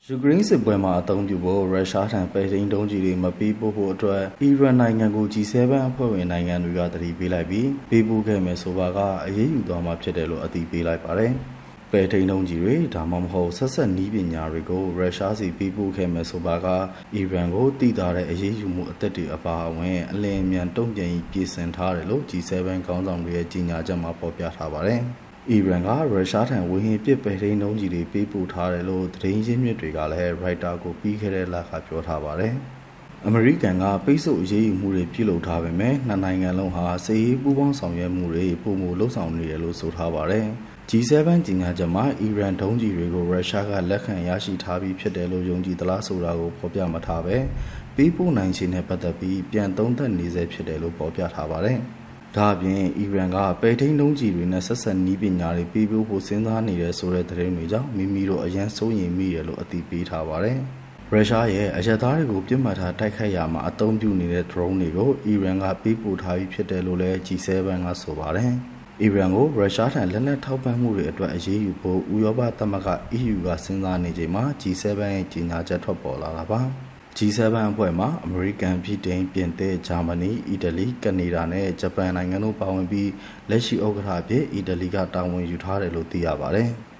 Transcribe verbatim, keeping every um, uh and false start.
ယူကရိန်းစစ်ပွဲမှာအသုံးပြုဖို့ရုရှားထံပဲ့ထိန်းဒုံးကျည်တွေမပေးပို့ဖို့အတွက်အီရန်နိုင်ငံကို ဂျီ seven အဖွဲ့ဝင်နိုင်ငံတွေကတတိပေးလိုက်ပြီးပေးပို့ခဲ့မယ်ဆိုပါကအရေးယူသွားမှာဖြစ်တယ်လို့အသိပေးလိုက်ပါတယ်။ပဲ့ထိန်းဒုံးကျည်တွေဒါမှမဟုတ်ဆက်ဆက်နည်းပညာတွေကိုရုရှားစီပေးပို့ခဲ့မယ်ဆိုပါကအီရန်ကိုတည်တာတဲ့အရေးယူမှုအသက်တွေအပါအဝင်အလင်းအမြန်တုံ့ပြန်ရေးပြင်ဆင်ထားတယ်လို့ ဂျီ seven ခေါင်းဆောင်တွေရဲ့ကြေညာချက်မှာဖော်ပြထားပါတယ်။အီရန်ကရုရှားထံဝေဟင်ပစ်ပဲ့ထိန်းဒုံးကျည်တွေပေးပို့ထားတယ်လို့သတင်းရင်းမြစ်တွေကလည်းရိုက်တာကိုပြီးခဲ့တဲ့လကပြောထားပါတယ်။အမေရိကန်ကပိတ်ဆို့အရေးယူမှုတွေပြုလုပ်ထားပေမဲ့နှစ်နိုင်ငံလုံးဟာစစ်ရေးပူးပေါင်းဆောင်ရွက်မှုတွေပုံမလှုပ်ဆောင်နေတယ်လို့ဆိုထားပါတယ်။ဂျီ seven ကြေညာချက်မှာအီရန်ဒုံးကျည်တွေကိုရုရှားကလက်ခံရရှိထားပြီးဖြစ်တယ်လို့ယုံကြည်သလားဆိုတာကိုဖော်ပြမထားပဲပေးပို့နိုင်ခြင်းနဲ့ပတ်သက်ပြီးပြန်သုံးသပ်နေစေဖြစ်တယ်လို့ဖော်ပြထားပါတယ်။ဒါအပြင်အီရန်ကပဲ့ထိန်းဒုံးကျည်တွေနဲ့ဆက်ဆက်နည်းပညာတွေပေးပို့ဖို့စဉ်းစားနေတယ်ဆိုတဲ့သတင်းတွေကြောင့်မိမိတို့အရန်စိုးရိမ်မိတယ်လို့အသိပေးထားပါတယ်။ရုရှားရဲ့အရက်သားတွေကိုပြစ်မှတ်ထားတိုက်ခိုက်ရမှာအသုံးပြုနေတဲ့ drone တွေကိုအီရန်ကပေးပို့ထားပြီးဖြစ်တယ်လို့လည်း ဂျီ seven ကဆိုပါတယ်။အီရန်ကိုရုရှားထံလက်နက်ထောက်ပံ့မှုတွေအတွက်အရေးယူဖို့ဥရောပသမဂ္ဂ အီးယူ ကစဉ်းစားနေချိန်မှာ ဂျီ seven ရဲ့ကြေညာချက်ထွက်ပေါ်လာတာပါ။ဂျီ seven အဖွဲ့မှာအမေရိကန်၊ဗြိတိန်၊ပြင်သစ်၊ဂျာမနီ၊အီတလီ၊ကနေဒါနဲ့ဂျပန်နိုင်ငံတို့ပါဝင်ပြီးလက်ရှိဥက္ကဋ္ဌအဖြစ်အီတလီကတာဝန်ယူထားတယ်လို့သိရပါတယ်။